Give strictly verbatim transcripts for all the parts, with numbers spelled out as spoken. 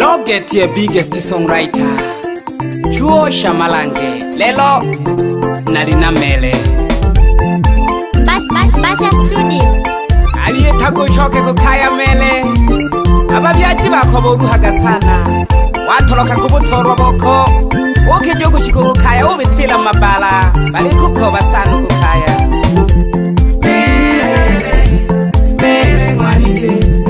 Loget your biggest songwriter Chuo Shamalange Lelo Nalina Mele Basha Studio Aliye tako shoke kukaya mele Ababyaji bako boruhaga sana Watoloka kubutorwa boko Woke jogu shiku kukaya ubitila mabala Bali kuko basanu kukaya Mele Mele mwanike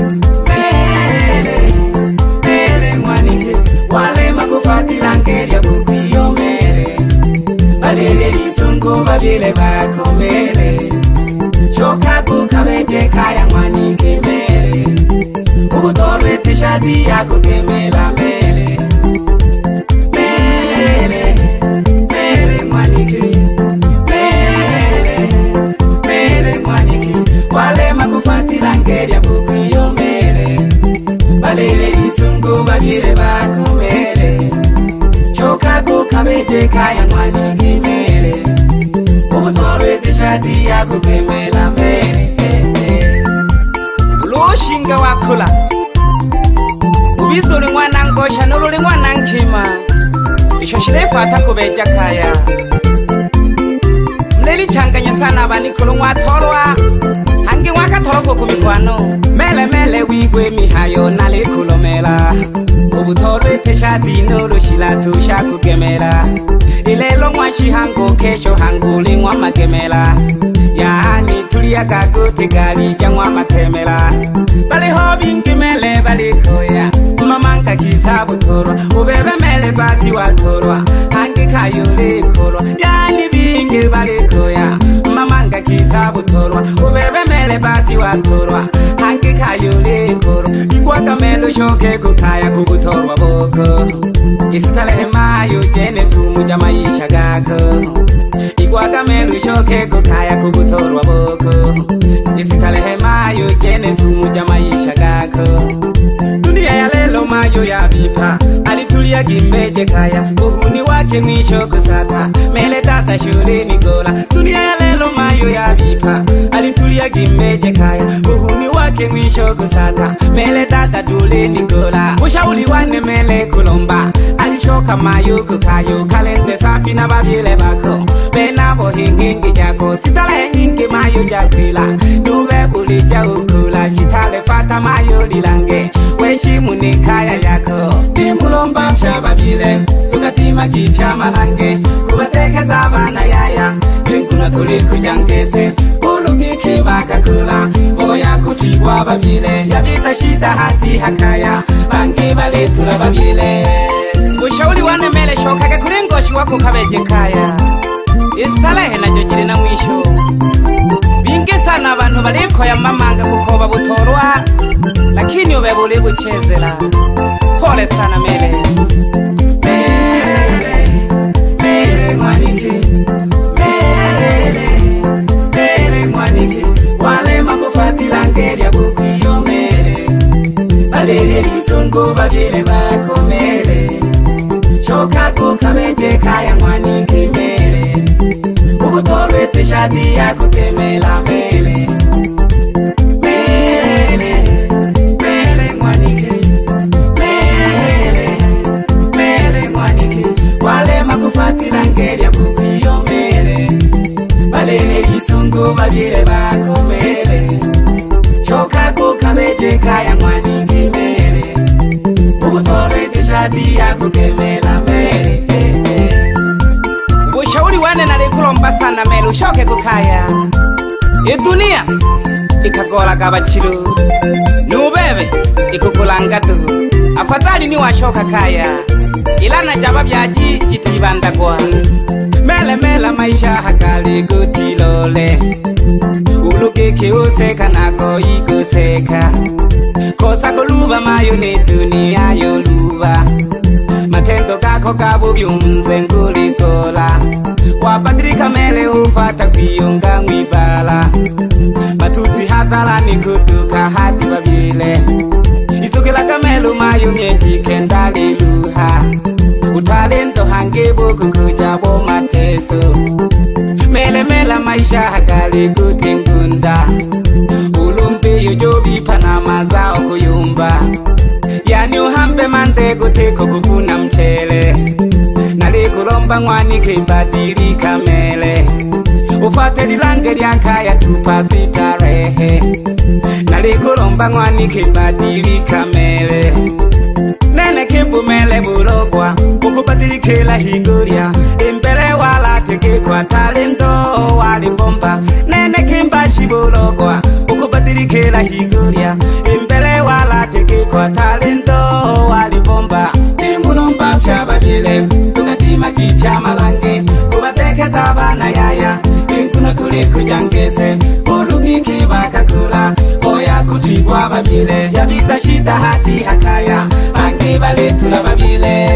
Mele Mele mwanike Wale makufatila ngeria bukiyo mele Balele lisungu babile bako mele Shoka kukabeje kaya mwanike mele Ubutorwe tishadi yako kemela mele Mele, mele mwanike Mele, mele mwanike Wale makufatila ngeria bukiyo mele Balele lisungu babile bako mele Shoka kukabeje kaya mwanike mele Ubutorwe tishadi yako kemela mele Ulushinga wakula Ubizuri mwana ngosha nuruli mwana nkima Isho shirefata kubeja kaya Mleli changanya sana abanikulu mwatorwa Hangi waka toroko kumikwano Mele mele wigwe mihayo nali kulomela Ubutorwe teshadi nuru shilatu shaku gemela Ilelo mwashi hango kesho hanguli mwa magemela Yani tulia kaguti gali jangwa matemela Bali hobi ngimele bali koya Mamanga kisabu torwa Ubebe mele bati wa torwa Hangi kayuli korwa Yani bingi bali koya Mamanga kisabu torwa Ubebe mele bati wa torwa Hangi kayuli korwa Igwaka melu shoke kukaya kubutorwa boko Isitale mayo jene sumu jamaisha gako Igwaka melu shoke kukaya kubutorwa boko Isitale mayo jene sumu jamaisha gako Dunia ya lelo mayo ya bipa Alitulia gimbeje kaya Uhuni wake mwisho kusata Mele tata shuri nikola Dunia ya lelo mayo ya bipa Alitulia gimbeje kaya Uhuni wake mwisho kusata Mele tata tuli nikola Ushauli wane mele kulomba Alishoka mayo kukayo Kalende safi na babile bako Benabo hingingi jako Sitale nyingi mayo jakwila Nube bulija ukula Shitale fata mayo lilange Weshimu ni kaya yako Timulomba msha babile Tukatima kipsha malange Kubatekeza abana yaya Yenkuna tuli kujankese Ulugiki bakakula Oya kutigwa babile Yabita shita hati hakaya Bangi bali tula babile Ushauli wane mele shoka kurengoshi wako kabeje kaya Isitalehe na jojiri na mwisho Bingi sana abantu baliko ya mamanga kukoba butorwa Lakini ube buli buchezela Pole sana mele Mele, mele mwanike Mele, mele mwanike Wale makufatila ngeria bukiyo mele Balele lisungu babile bako mele Shoka kukabeje kaya mwanike mele Ubutorwe tishadi yako kemela mele Mele, mele mwanike Mele, mele mwanike Wale makufatila ngeria bukiyo mele Balele lisungu babile bako mele Shoka kukabeje kaya mwanike mele Ubutorwe tishadi yako kemela mele Ushauri wane nalikulomba sana mele ushoke kukaya Idunia ikagola gabachiro Nubebe ikukulanga tuhu Afadhali ni washoka kaya Ilana jaba byaji jitibanda kwa Mele mele maisha hakali gutilole Ulugeke useka nako iguseka Kosa koluba mayo ni dunia yoluba Matendo kako kabu byumze ngulikola Wapatrika mele ufata kuyunga mwibala Matusi hathala ni kutuka hati babile Isukila kamelu mayo mieti kendali luha Utalento hangebu kukujabo mateso Mele mele maisha hakali kutingunda Ulumbi yujobi panama zao kuyumba Yani uhambe mande mwanike kukuvuna mchele. Nalikulomba mwanike badilika mele, ufate lilange lyakaya tupasi tarehe. Nalikulomba mwanike badilika mele, nene kimbu mele bulogwa ukubadilikila higulia. Imbele wala teke kwa talento wali bomba, nene kimba shibulogwa ukubadilikila higulia. Imbele wala teke kwa talento wali bomba. Timulomba mshababile tukatima kicha malange, kubatekeza bana yaya inkuna kule kujangese. Ulugiki bakakula oya kutibwa babile, yabiza shida hati hakaya ange bale tula babile.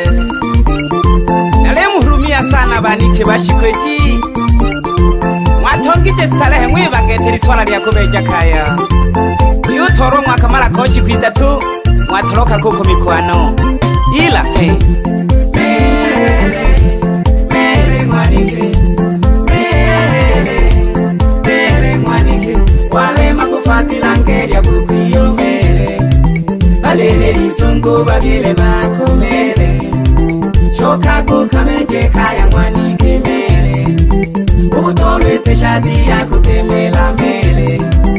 Nale muhurumia sana banike bashikweji, mwatongije starehe mwibageteri swala lya kubeja kaya. Iyo toro mwakamala koshi kwidatu mwatoroka kuko mikwano ila hey. Mele, mele mwanike, mele, mele mwanike, wale makufati langeria bukuyo mele, balele lisungu babile bako mele, shoka kukameje kaya mwanike mele, ubutolwe teshadi ya kutemela mele.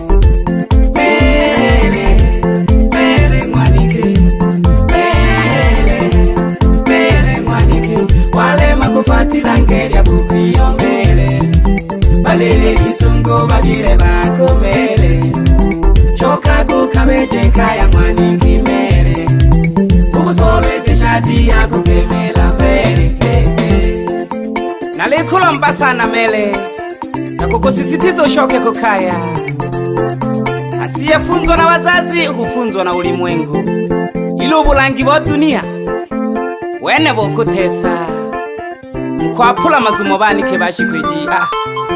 Mele, mele mwanike, mele, mele mwanike, wale makufati langeria bukuyo mele, balele lisungu babile bako mele, choka kukameje kaya mwanike mele, ubutolwe teshadi ya kutemela mele. Nalikulomba sana mele, na kukusisitiza ushoke kukaya. Asiyefunzwa na wazazi hufunzwa na ulimwengu, ilo ubulangi bo dunia wene bokutesa mkwapula mazumo banike bashikweji. Ah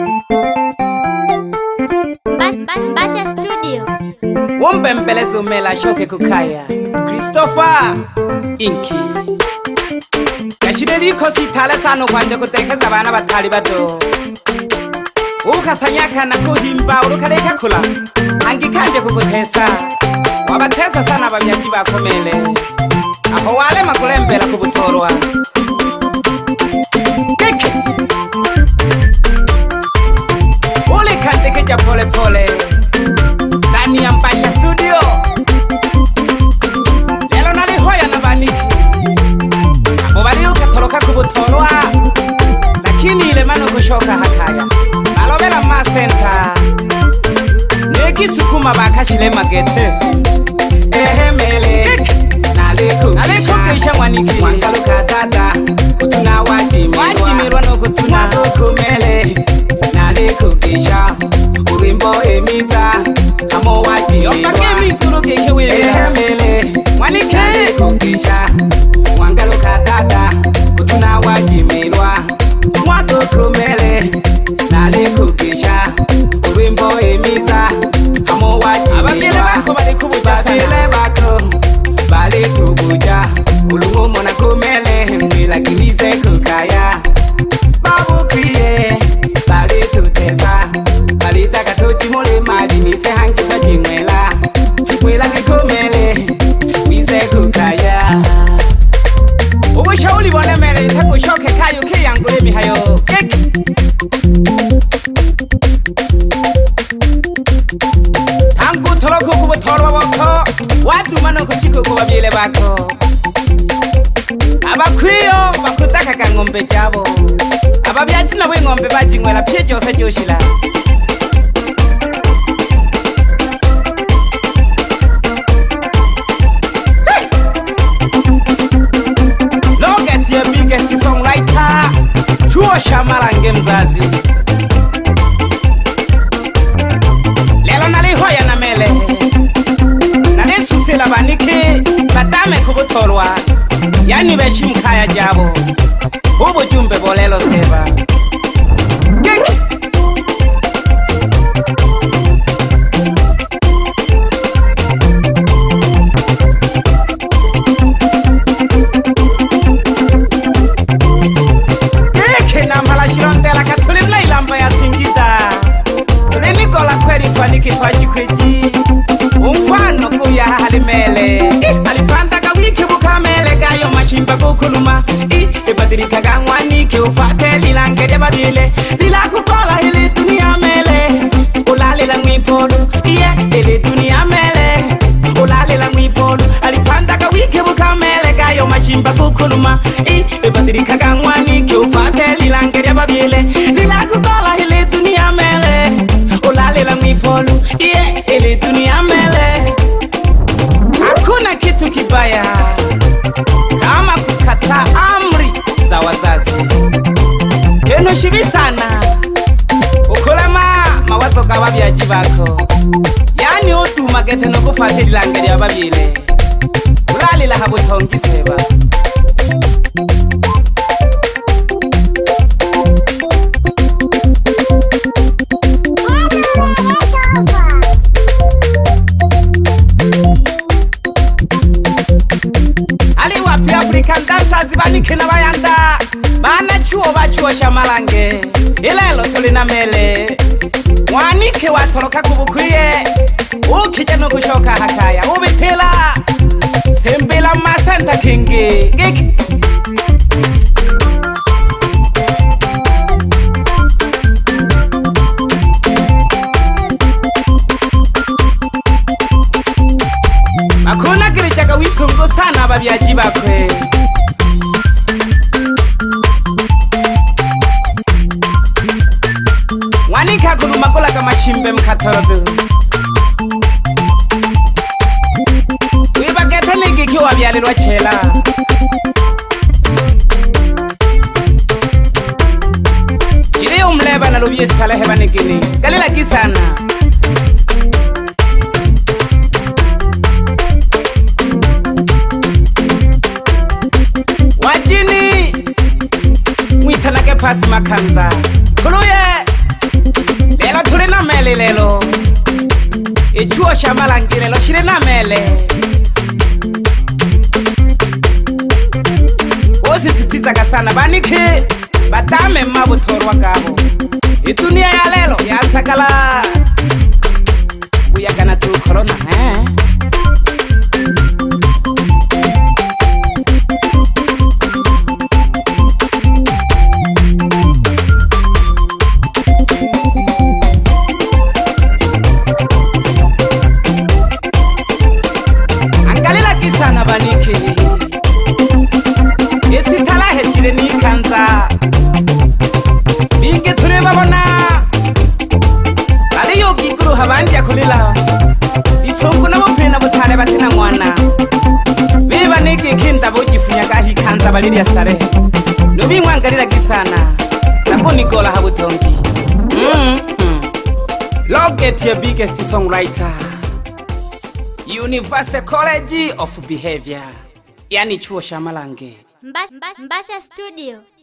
Mbasha Studio wombe mbelezo mela shoke kukaya. Christopher Inki yashire likosi tale sano kwanje kutekeza abana batali bato, ukasanyaka na kuhimba urukareka kula angikanje kukutesa. Wabatesa sana babyaji bakomele, aho wale makulembera kubutorwa keke ule kandeke ja pole pole ndani ya Mbasha Studio. Lelo nalihoya na baniki abo bali ukatoroka kubutorwa, lakini ile mano kushoka hakaya balobera masenta nekisukuma bakashile magete. Ehe mele nalekukisha mwaniki wangaluka dada kutuna wajimirwa no kutuna kumele. Nalekukisha urimbo emiza hamo wajimirwa. Ehe mele mwaniki nalekukisha wangaluka dada kutuna wajimirwa mwato kumele. Nalekukisha urimbo emiza hamo wajimirwa. Abagele bako bali kubuja sana, bako bali kubuja ulungu mona kumele mwila kiwize kukaya. Babu kriye bali tutesa, bali taka tuji mule mali mise hangi taji mwela, mwila kikumele wize kukaya. Ubu shauli wane mele itaku shoke kayo kiyangule mihayo keki. Tangu toloko kubutorwa wako watu mano kuchiko kubabile bako. Abakwiyo bakutaka ka ngombe jabo, ababyaji na bwe ngombe bajinywela pye cyose joshila. Hey! Look at your biggest songwriter, Chuo Shamarange mzazi. Lelo nalihoya na mele, nalisusila baniki batame kubutorwa, yani beshi mkaya jabo ubu jumbe bolelo seba kiki. Kiki na malashirante la katulimla ilamba ya Singida, tulinikola kweli twaniki twashikweji umfano kuya halimele alipanda ka wiki bukamele ka mashimba kukuluma I ebadirika gangwani ke ufate lilange de babile Lila kukola ili dunia mele Ulale la mwipolu Iye ili dunia mele Ulale la mwipolu Alipanda ka wike bukamele Kayo mashimba kukuluma I ebadirika gangwani ke ufate lilange de babile Lila kukola ili dunia mele Ulale la mwipolu Iye ili dunia mele Hakuna kitu kibaya kama kukata amri za wazazi. Keno shibi sana ukolema mawazo gawa byaji bako yani otu magete no kufatira langeri ababile ulali la habutongi seba African dancers bani kina bayanda bana chuo bachuo shamalange ilelo tulina mele wanike watoroka kubukwiye ukije no gushoka hakaya ubitela sembela masanta kingi gik Akuna kirichaka wisungu sana babyaji bakwe Wanika kuluma kola kama shimbe mkatorodu Wibakete nigi kiwa byalirwa chela Jiri umleba na lubi eskala heba nigini Kalila kisana Wajini Mwitanake pasi makanza Kuluye Lelo tulina mele lelo Ichuo shamalangi lelo shirina mele Osi sitiza sana baniki Batame mabu torwa kabo Itunia ya lelo ya sakala Uyagana tu corona eh Sana baniki Esi tala hejire ni kanza Binge ture babona Ali yogi kuru habandi ya kulila Isongu na mupena butare batina mwana Biba niki kinda bojifunya gahi kanza baliri ya stare Nubi mwangarira gisana Nako nigola habutongi mm -hmm. Log at your biggest songwriter University College of Behavior Yani chuo shamalange Mbasha Studio.